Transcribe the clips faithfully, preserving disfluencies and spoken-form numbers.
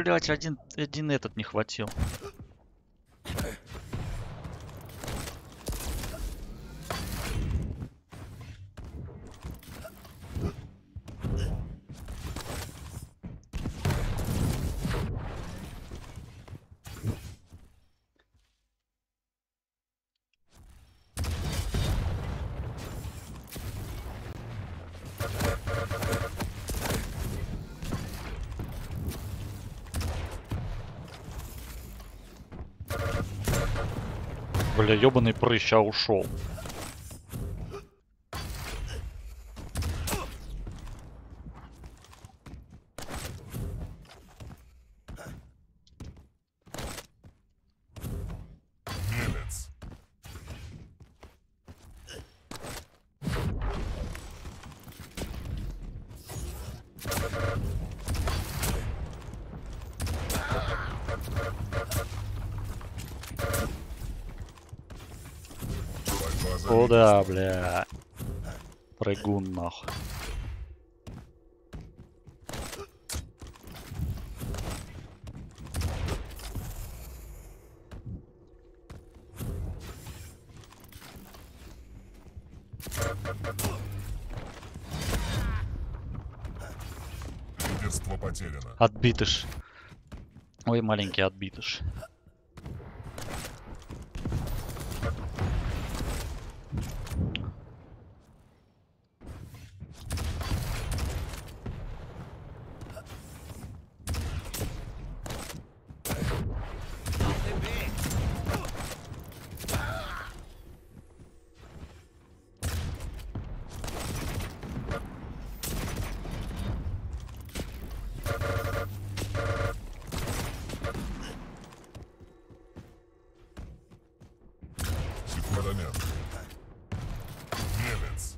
блядь, один, один этот не хватил. Бля, ёбаный прыщ, а ушел. Куда, бля? Прыгун нахуй. Лидерство потеряно. Отбитыш. Ой, маленький отбитыш. Секундомер. Немец.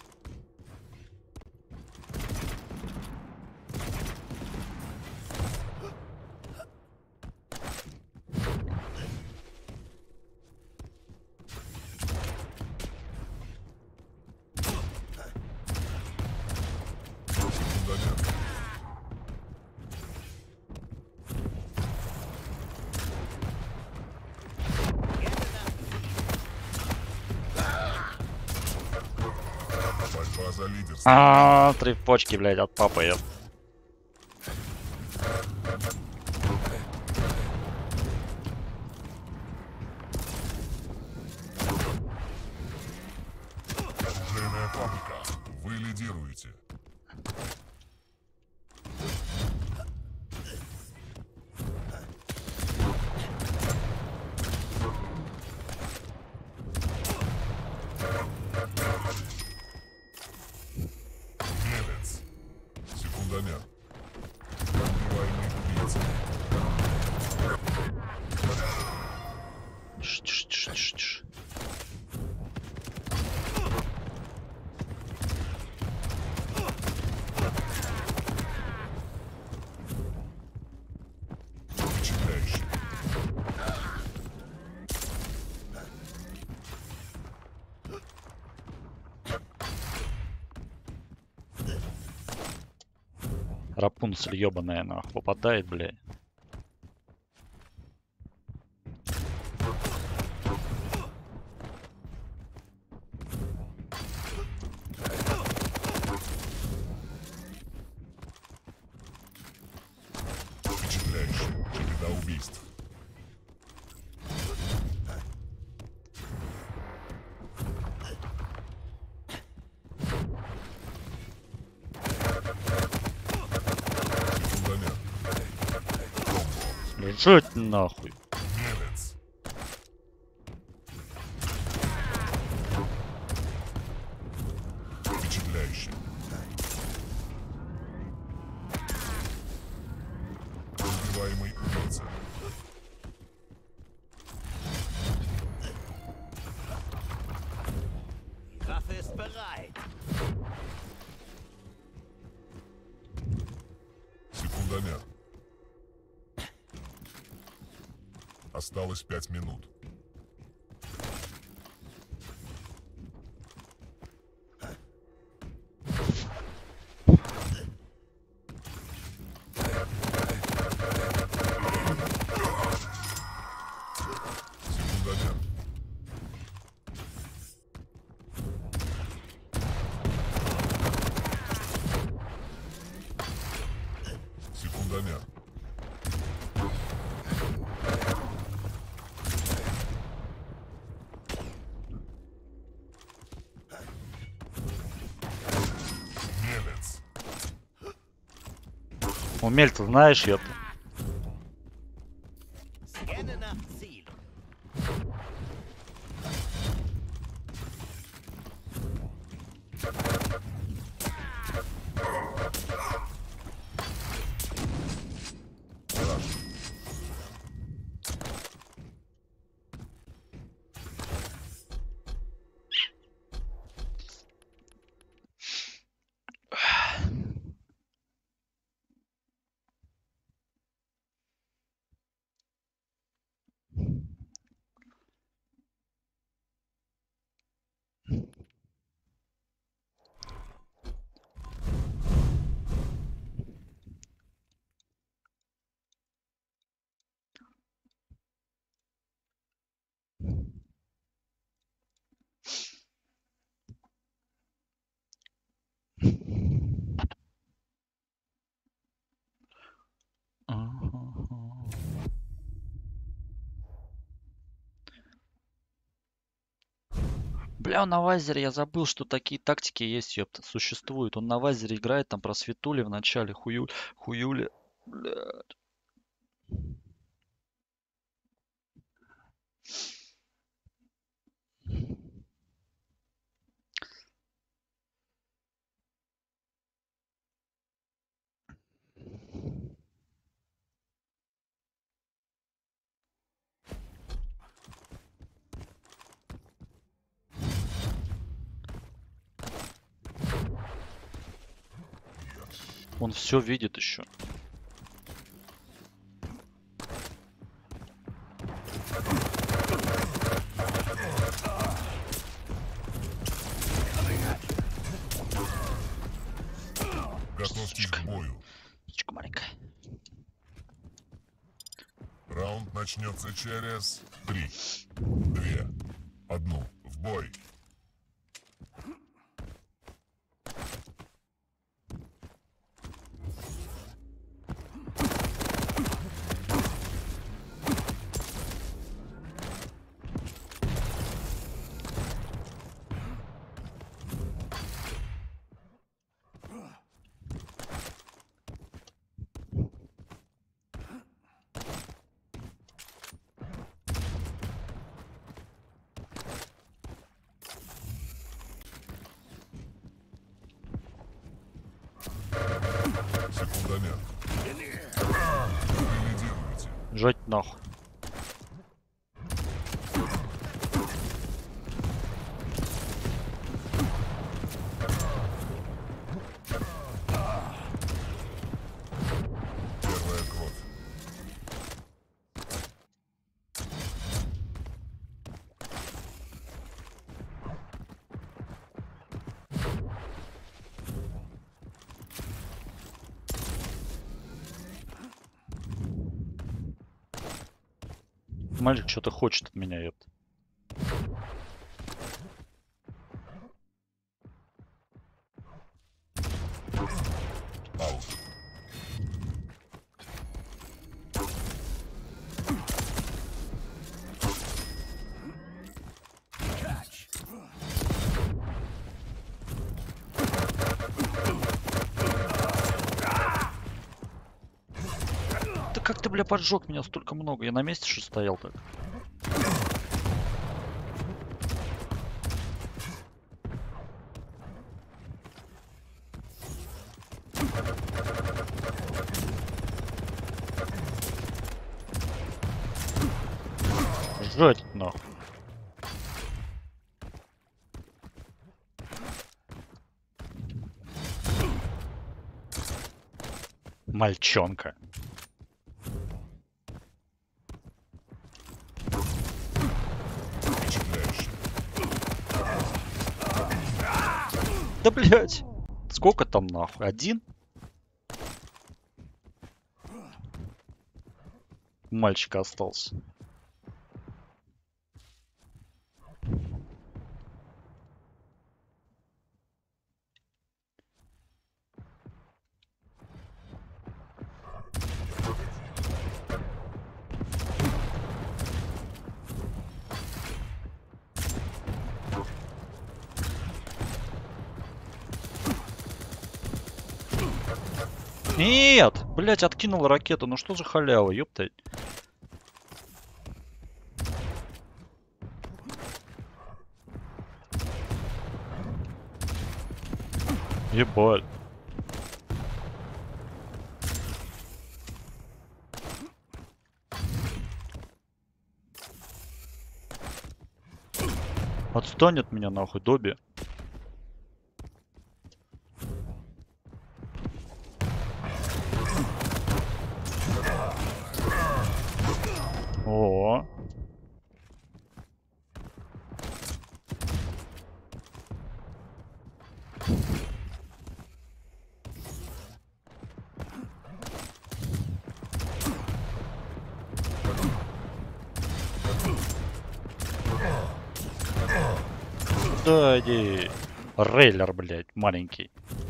Секундомер. Борьба за лидерство. А, три почки, блядь, от папы. Еб. Оружейная фабрика. Вы лидируете. Немец. Секундомер. Пробиваемый убийца. Ш-ш-ш-ш-ш. Впечатляюще. Рапунцель ебаная нахуй попадает, блядь. Впечатляюще. Череда убийств. Секундомер. Лежать нахуй. Немец. Впечатляюще. Убиваемый убийца. Waffe ist bereit. Секундомер. Осталось пять минут. Секундомер. Секундомер. Немец. Умельца знаешь, ёпта. Scanne nach Ziel. Бля, он на вайзере, я забыл, что такие тактики есть, ёпта, существуют. Он на вайзере играет, там про светули в начале, хую, хуюли. Бля. Он все видит еще. Готовьтесь к бою. Птичка маленькая. Раунд начнется через три, две, одну. В бой. Секундомер. Лидируете. Жать нахуй. Первая кровь. Мальчик что-то хочет от меня, ёпта. Аут. Да как ты, бля, поджег меня столько много? Я на месте что стоял так? Жать нахуй. Мальчонка. Впечатляюще. Да блять. Сколько там нахуй? Один? У мальчика остался. Нет! Блять, откинул ракету. Ну что за халява, ёпта. Ебать. Отстань от меня нахуй, Добби. О. Да иди. Рейлер, блядь, маленький.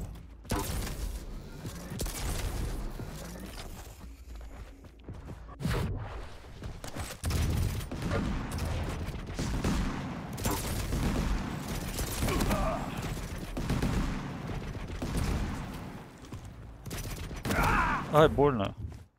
Ай, больно.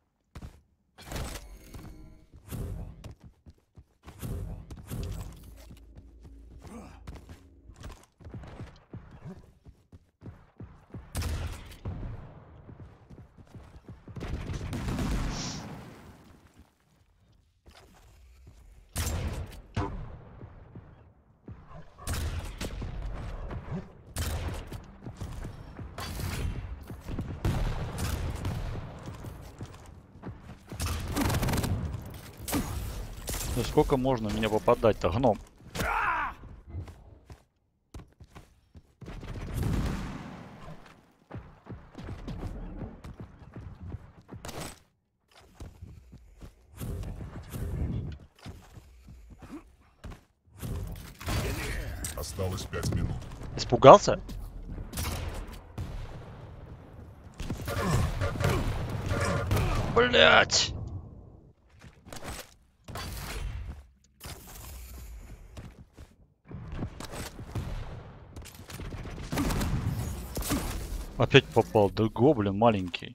Да сколько можно меня попадать-то, гном? Осталось пять минут. Испугался? Блять! Опять попал, да гоблин маленький.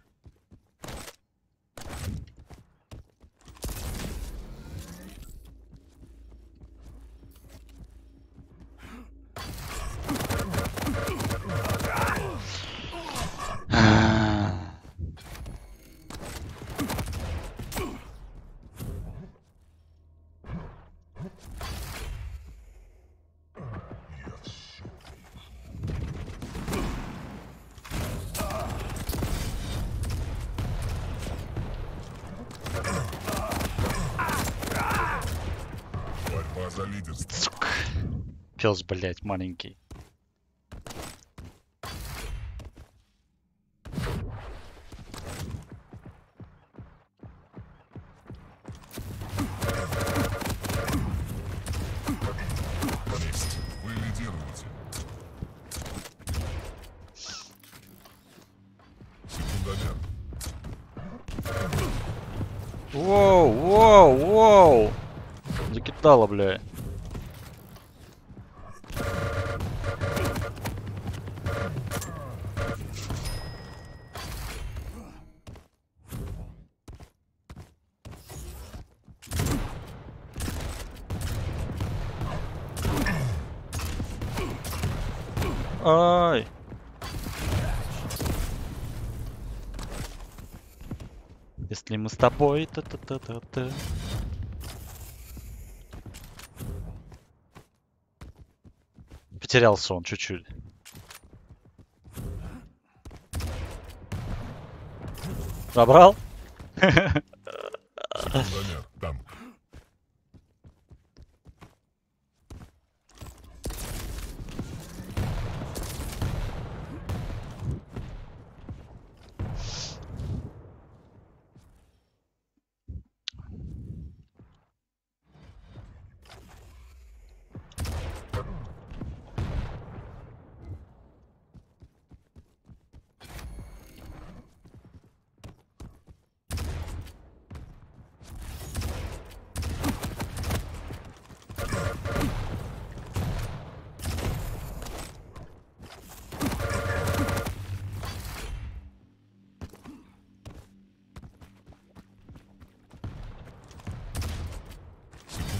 Борьба за лидерство. Сука. Пес, блять, маленький. Есть. Вы лидируете. Секундомер. Воу, воу, воу! Закидала, бля. Ай! Если мы с тобой, та-та-та-та-та. Потерялся он чуть-чуть. Забрал? Секундомер. Танк.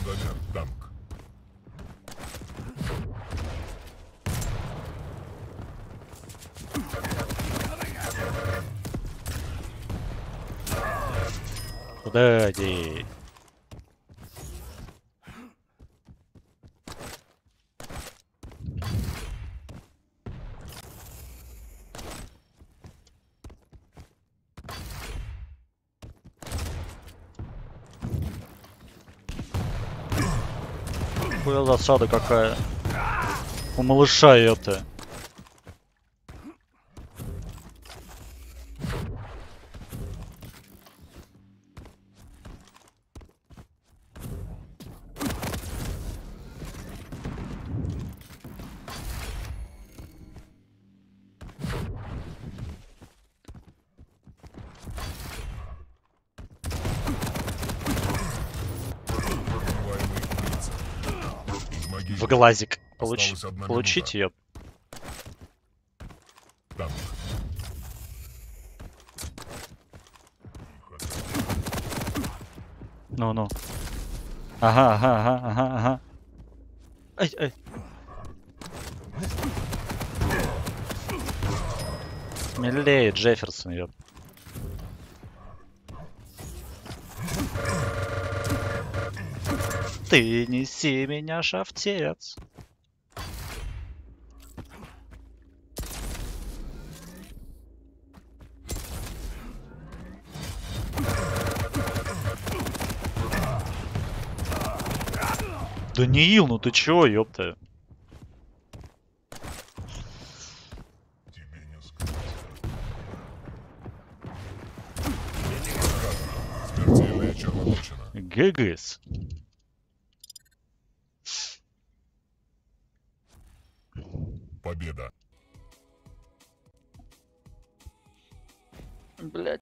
Секундомер, танк. Куда иди? Хуя засада какая. У малыша это. Убиваемый убийца. Из В могилы. глазик. Получ... Осталась одна Получить ее. Танк. Ну-ну. Ага, ага, ага, ага, ага. Ай, ай. Смелее, Джефферсон, ёп. Ты неси меня, шавтец. Даниил, ну ты чё, ёпта? Тебе не скрыть. Смертельная червоточина. Гэгыс. Победа. Блять.